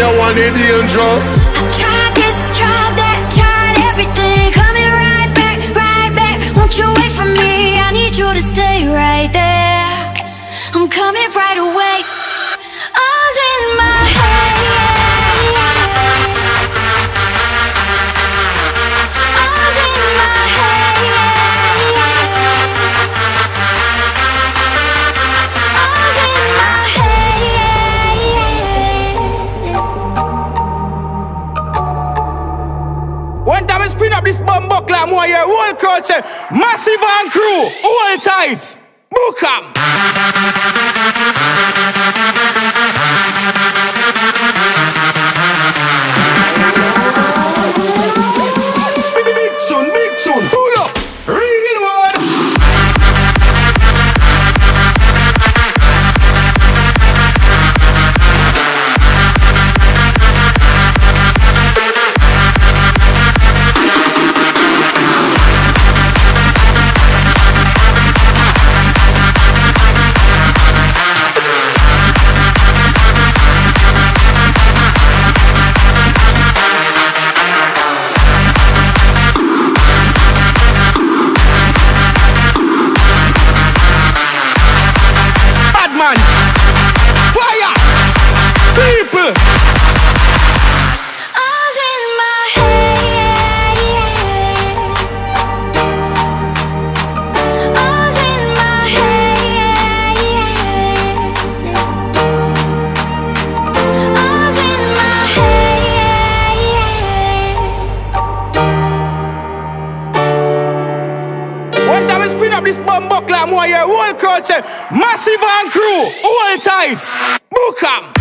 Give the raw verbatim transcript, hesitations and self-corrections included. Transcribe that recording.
you want it dangerous. I tried this, tried that, tried everything. Coming right back, right back. Won't you wait for me? I need you to stay right there. I'm coming right away. All in my head. All in my head. All in my head. One time I spin up this bumbo clam one year, whole crowd say, Massive and crew, hold tight, book 'em. Big tune, big tune, pull up, real one. Fire! People! All in my head. All in my head. All in my head. One time I spin up this bumbo clam one year, whole crowd say, Massive and crew, hold tight, book 'em.